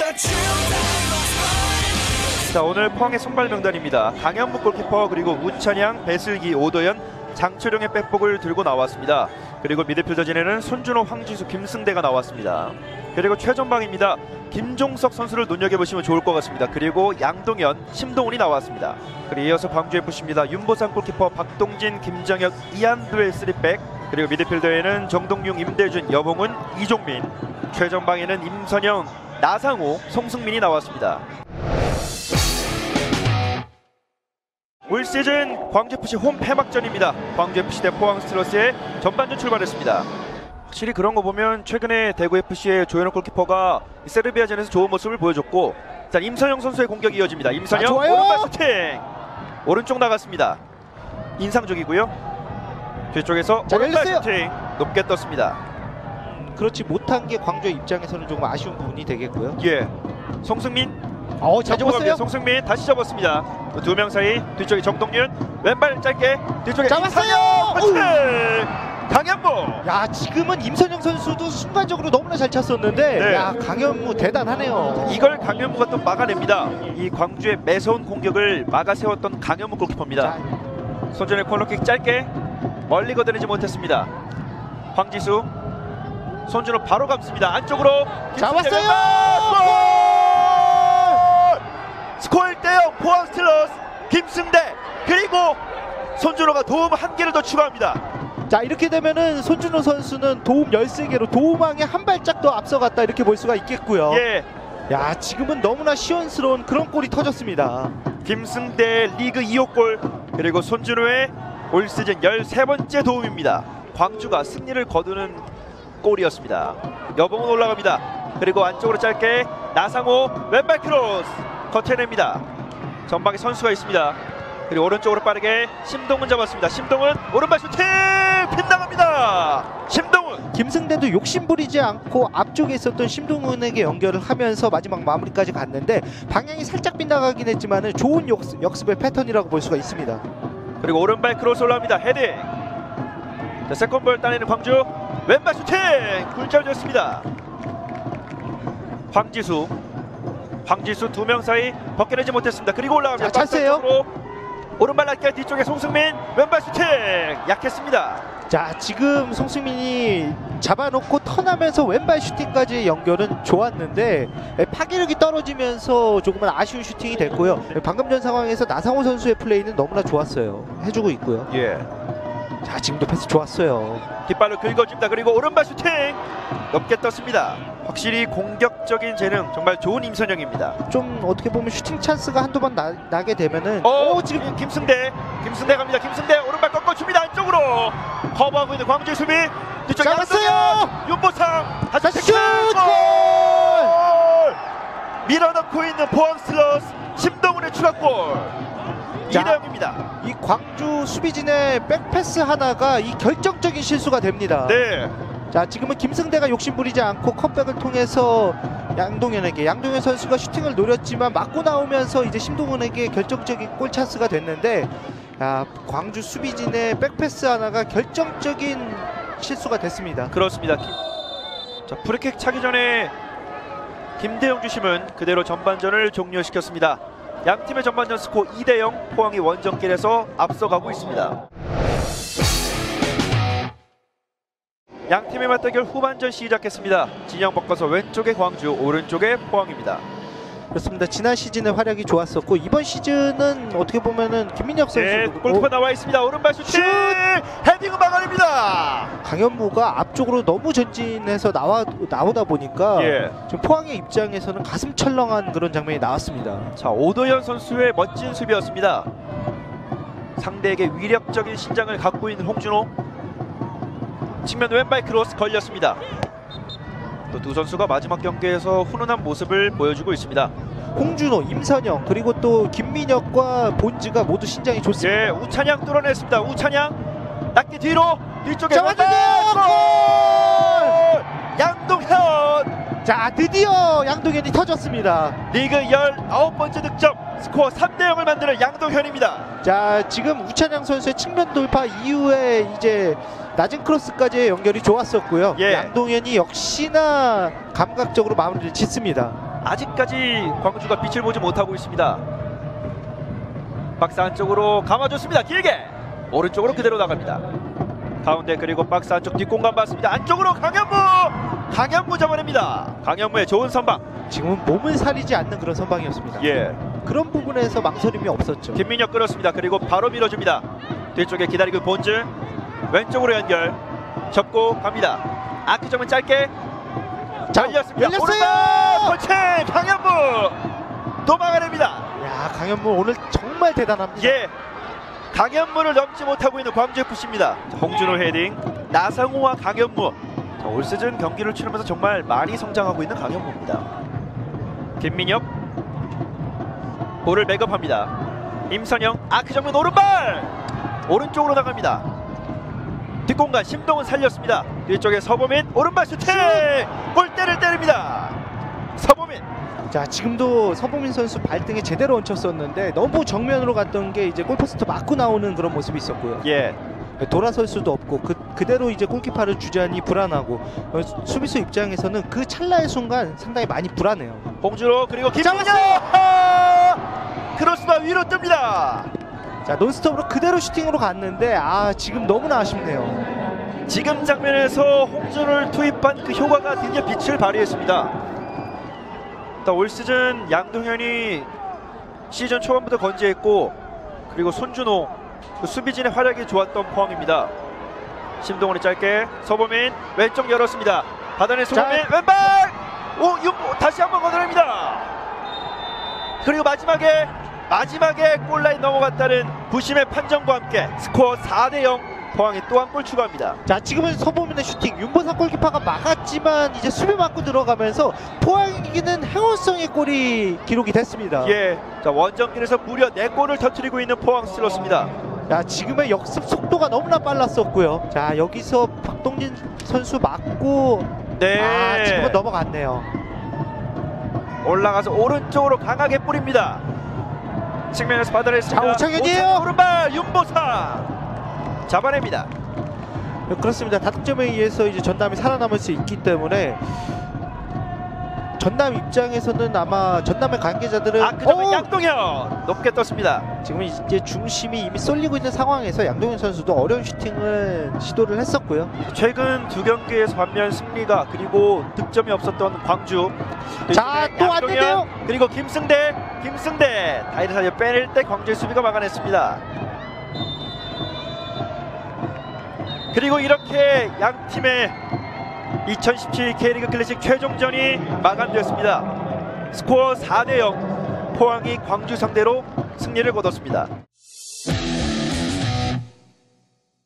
자, 오늘 포항의 선발 명단입니다. 강현무 골키퍼, 그리고 우찬양, 배슬기, 오도현, 장철용의 백복을 들고 나왔습니다. 그리고 미드필더진에는 손준호, 황지수, 김승대가 나왔습니다. 그리고 최전방입니다. 김종석 선수를 눈여겨보시면 좋을 것 같습니다. 그리고 양동현, 심동훈이 나왔습니다. 그리고 이어서 광주FC입니다. 윤보상 골키퍼, 박동진, 김정혁, 이한두의 3백, 그리고 미드필더에는 정동용, 임대준, 여봉은, 이종민, 최전방에는 임선영, 나상호, 송승민이 나왔습니다. 올 시즌 광주FC 홈 폐막전입니다. 광주FC 대 포항스틸러스의 전반전 출발했습니다. 확실히 그런 거 보면 최근에 대구FC의 조현욱 골키퍼가 세르비아전에서 좋은 모습을 보여줬고, 자, 임선영 선수의 공격이 이어집니다. 임선영 오른발 슈팅! 오른쪽 나갔습니다. 인상적이고요. 뒤쪽에서 오른발 슈팅 높게 떴습니다. 그렇지 못한 게 광주의 입장에서는 조금 아쉬운 부분이 되겠고요. 예, 송승민 잘 접었어요. 송승민 다시 접었습니다. 두 명 사이 뒤쪽에 정동윤, 왼발 짧게 뒤쪽에 잡았어요. 강현무. 야, 지금은 임선영 선수도 순간적으로 너무나 잘 찼었는데, 네. 야, 강현무 대단하네요. 이걸 강현무가 또 막아냅니다. 이 광주의 매서운 공격을 막아세웠던 강현무 골키퍼입니다. 손전의 코너킥 짧게 멀리 걷어내지 못했습니다. 황지수, 손준호 바로 감습니다. 안쪽으로 잡았어요. 스코어 1대0 포항스틸러스. 김승대 그리고 손준호가 도움 한 개를 더 추가합니다. 자, 이렇게 되면은 손준호 선수는 도움 13개로 도움왕에 한 발짝 더 앞서갔다, 이렇게 볼 수가 있겠고요. 예. 야, 지금은 너무나 시원스러운 그런 골이 터졌습니다. 김승대 리그 2호 골, 그리고 손준호의 올 시즌 13번째 도움입니다. 광주가 승리를 거두는 골이었습니다. 여봉은 올라갑니다. 그리고 안쪽으로 짧게 나상호 왼발 크로스 커트해냅니다. 전방에 선수가 있습니다. 그리고 오른쪽으로 빠르게 심동훈 잡았습니다. 심동훈 오른발 슈팅 빗나갑니다. 심동훈. 김승대도 욕심부리지 않고 앞쪽에 있었던 심동훈에게 연결을 하면서 마지막 마무리까지 갔는데, 방향이 살짝 빗나가긴 했지만 좋은 역습의 패턴이라고 볼 수가 있습니다. 그리고 오른발 크로스 올라옵니다. 헤딩. 자, 세컨볼 따내는 광주 왼발 슈팅 굴절 줬습니다. 황지수 두 명 사이 벗겨내지 못했습니다. 그리고 올라갑니다. 찬스예요. 오른발 낮게 뒤쪽에 송승민 왼발 슈팅 약했습니다. 자, 지금 송승민이 잡아놓고 턴하면서 왼발 슈팅까지 연결은 좋았는데 파괴력이 떨어지면서 조금은 아쉬운 슈팅이 됐고요. 방금 전 상황에서 나상호 선수의 플레이는 너무나 좋았어요. 해주고 있고요. 예. 자, 지금도 패스 좋았어요. 뒷발로 긁어줍니다. 그리고 오른발 슈팅 높게 떴습니다. 확실히 공격적인 재능 정말 좋은 임선영입니다. 좀 어떻게 보면 슈팅 찬스가 한두 번 나게 되면은 지금 김승대 갑니다. 김승대 오른발 꺾어줍니다. 안쪽으로 커버하고 있는 광주의 수비 뒤쪽에 잡았어요. 윤보상 다시 슛! 골! 밀어넣고 있는 포항스틸러스 심동훈의 추가골. 2대0입니다. 이 광주 수비진의 백패스 하나가 이 결정적인 실수가 됩니다. 네. 자, 지금은 김승대가 욕심부리지 않고 컵백을 통해서 양동현 선수가 슈팅을 노렸지만 맞고 나오면서 이제 심동훈에게 결정적인 골 찬스가 됐는데, 야, 광주 수비진의 백패스 하나가 결정적인 실수가 됐습니다. 그렇습니다. 자, 프리킥 차기 전에 김대영 주심은 그대로 전반전을 종료시켰습니다. 양팀의 전반전 스코어 2대0, 포항이 원정길에서 앞서가고 있습니다. 양팀의 맞대결 후반전 시작했습니다. 진영 바꿔서 왼쪽에 광주, 오른쪽에 포항입니다. 그렇습니다. 지난 시즌의 활약이 좋았었고 이번 시즌은 어떻게 보면은 김민혁 선수, 네, 골키퍼 나와 있습니다. 오른발 슈팅! 헤딩은 막아냅니다. 강현무가 앞쪽으로 너무 전진해서 나오다 보니까 지금 포항의 입장에서는 가슴 철렁한 그런 장면이 나왔습니다. 자, 오도현 선수의 멋진 수비였습니다. 상대에게 위력적인 신장을 갖고 있는 홍준호, 측면 왼발 크로스 걸렸습니다. 또 두 선수가 마지막 경기에서 훈훈한 모습을 보여주고 있습니다. 홍준호, 임선영, 그리고 또 김민혁과 본즈가 모두 신장이 좋습니다. 예, 우찬양 뚫어냈습니다. 우찬양 낮게 뒤로 뒤쪽에 잡아주세요. 양동현. 자, 드디어 양동현이 터졌습니다. 리그 19번째 득점, 스코어 3대0을 만드는 양동현입니다. 자, 지금 우찬양 선수의 측면 돌파 이후에 이제 낮은 크로스까지의 연결이 좋았었고요. 양동현이 역시나 감각적으로 마무리를 짓습니다. 아직까지 광주가 빛을 보지 못하고 있습니다. 박스 안쪽으로 감아줬습니다. 길게 오른쪽으로 그대로 나갑니다. 가운데 그리고 박스 안쪽 뒷공간 봤습니다. 안쪽으로 강현무 잡아냅니다. 강현무의 좋은 선방. 지금은 몸을 사리지 않는 그런 선방이었습니다. 예, 그런 부분에서 망설임이 없었죠. 김민혁 끌었습니다. 그리고 바로 밀어줍니다. 뒤쪽에 기다리고 본즈 왼쪽으로 연결 접고 갑니다. 아크 점은 짧게 열렸습니다. 열렸어요. 펀치 강현무 또 막아냅니다. 야, 강현무 오늘 정말 대단합니다. 예, 강현무를 넘지 못하고 있는 광주 FC입니다. 홍준호 헤딩, 나상호와 강현무. 자, 올 시즌 경기를 치르면서 정말 많이 성장하고 있는 강현무입니다. 김민혁 볼을 맥업합니다. 임선영 아크 정면 오른발 오른쪽으로 나갑니다. 뒷공간 심동은 살렸습니다. 뒤쪽에 서보민 오른발 슈팅 골대를 때립니다. 서보민. 자, 지금도 서보민 선수 발등에 제대로 얹혔었는데 너무 정면으로 갔던 게 이제 골포스트 맞고 나오는 그런 모습이 있었고요. 예, 돌아설 수도 없고 그대로 이제 골키퍼를 주자니 불안하고 수비수 입장에서는 그 찰나의 순간 상당히 많이 불안해요. 홍준호 그리고 김민혁 크로스바 위로 뜹니다. 자, 논스톱으로 그대로 슈팅으로 갔는데 지금 너무나 아쉽네요. 지금 장면에서 홍준호를 투입한 그 효과가 드디어 빛을 발휘했습니다. 올 시즌 양동현이 시즌 초반부터 건재했고 그리고 손준호 그 수비진의 활약이 좋았던 포항입니다. 심동원이 짧게 서보민 왼쪽 열었습니다. 받아낸 서보민 왼발 다시 한번 걷어냅니다. 그리고 마지막에 골라인 넘어갔다는 부심의 판정과 함께 스코어 4대0 포항이 또 한 골 추가합니다. 자, 지금은 서보민의 슈팅 윤보상 골키퍼가 막았지만 이제 수비 맞고 들어가면서 포항이기는 행운성의 골이 기록이 됐습니다. 예, 자, 원정길에서 무려 4골을 터뜨리고 있는 포항 스틸러스입니다. 야, 지금의 역습 속도가 너무나 빨랐었고요. 자, 여기서 박동진 선수 맞고 네, 지금은 넘어갔네요. 올라가서 오른쪽으로 강하게 뿌립니다. 측면에서 받아냈습니다. 자, 오창현이에요. 오른발 윤보상 잡아냅니다. 그렇습니다. 다득점에 의해서 이제 전남이 살아남을 수 있기 때문에 전남 입장에서는 아마 전남의 관계자들은 아크점은 양동현 높게 떴습니다. 지금 이제 중심이 이미 쏠리고 있는 상황에서 양동현 선수도 어려운 슈팅을 시도를 했었고요. 최근 두 경기에서 반면 승리가 그리고 득점이 없었던 광주. 자, 또 왔는데요. 그리고 김승대 다이를 사이에 빼낼 때 광주의 수비가 막아냈습니다. 그리고 이렇게 양 팀의 2017 K리그 클래식 최종전이 마감되었습니다. 스코어 4대0 포항이 광주 상대로 승리를 거뒀습니다.